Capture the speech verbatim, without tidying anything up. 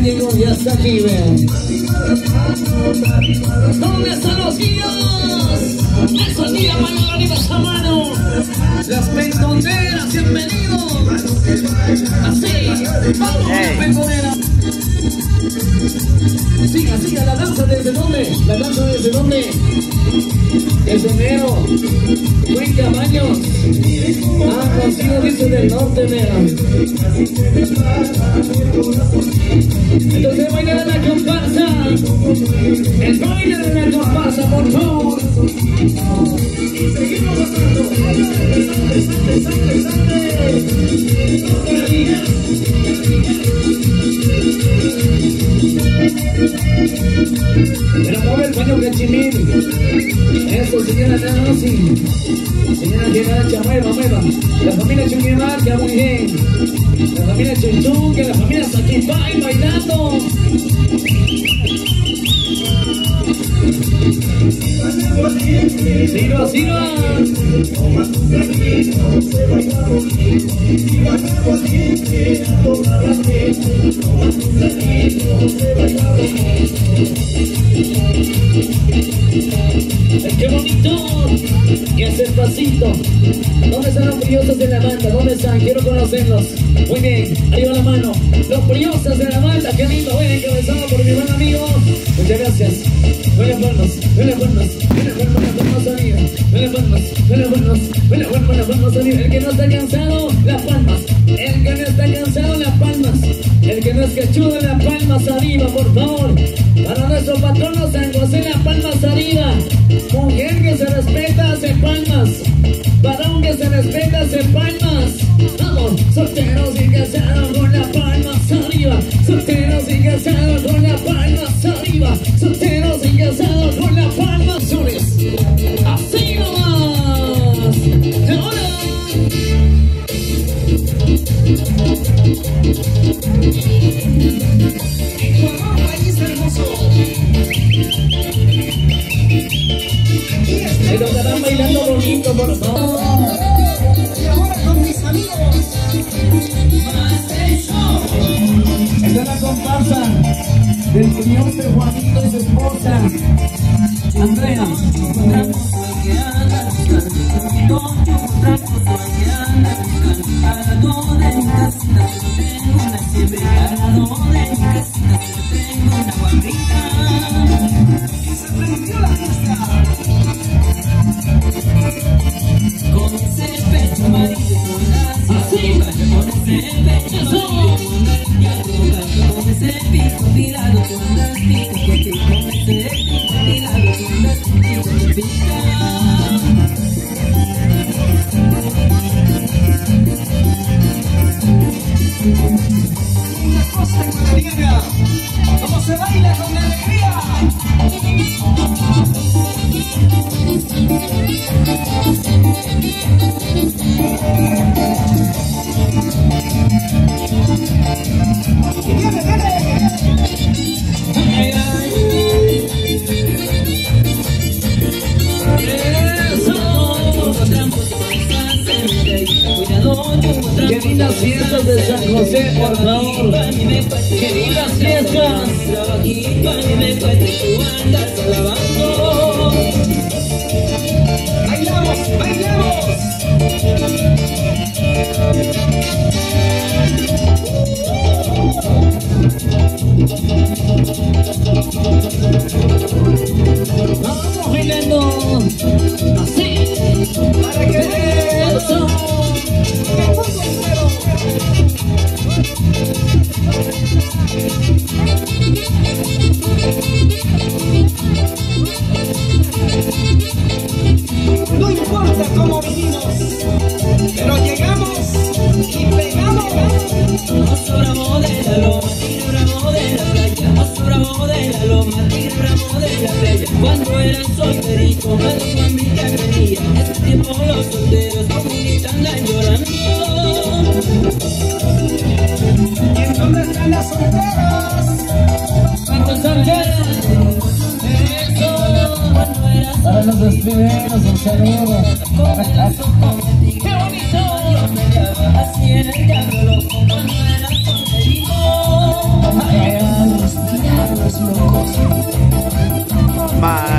Llegó y hasta aquí, ven. ¿Dónde están los guías? Esos guías, mano arriba, esa mano. Las pendoneras, bienvenidos. Así, vamos, hey. Las pendoneras. Siga, siga la danza desde dónde, la danza desde dónde. Desde enero, buen Cabaños. Ah, consigo dice del norte, mira. Entonces baila de la comparsa. El baile de la comparsa, por favor. Seguimos gozando. Sante, sante, sante. Pero mueve el paño cachimín. Eso, señora Nancy. Señora Genaracha, mueva, mueva. La familia Chunguemarca, muy bien. La familia Chunchunque, la familia Saquipay bailando. Sirva, sirva. Ay, qué bonito. Y ese pasito. ¿Dónde están los briosos de la banda? ¿Dónde están? Quiero conocerlos. Muy bien, arriba la mano. Los briosos de la banda, qué lindo. Voy encabezado por mi buen amigo. Muchas gracias. Buenas manos, buenas manos, buenas manos, buenas arriba. Buenas manos, buenas manos, buenas manos, buenas arriba. El que no está cansado, las palmas. El que no está cansado, las palmas. El que no es cachudo, las palmas arriba, por favor. Para nuestro patrono San José, las palmas arriba. Mujer que se respeta, hace palmas. Varón que se respeta, hace palmas. Vamos, solteros y casados con las palmas arriba. Solteros y casados con las palmas arriba. Solteros y casados con las palmas azules. Así nomás. Ahora. Ecuador, país hermoso. Pero estarán bailando bonito, por favor. Y ahora con mis amigos. Esta es la comparsa del señor de Juanito y su esposa Andrea. Y se prendió la fiesta. Con ese pecho amarillo, con la ciega, con ese pecho amarillo, con ese pico tirado, con las picas, con ese pico tirado, con las picas, pica. Una cosa ecuatoriana, como se baila con alegría. Y viene, viene. Ay, ay. Qué lindas fiestas de San José, por favor. Qué lindas fiestas. Bailamos, bailamos. Vamos bailando. Así. Para que eso. No importa cómo vinimos, pero llegamos y pegamos. Nos sobramos de la loma, tiramos de la playa. Nos sobramos de la loma, tiramos de la playa. Cuando era solterito, más mamita venía. Este tiempo los solteros comunitas andan llorando. ¿Y en dónde están las solteras? ¿Cuántos solteros? Para los estudiantes, un saludo. ¡Qué bonito! Así era el diablo loco cuando era solterito. más.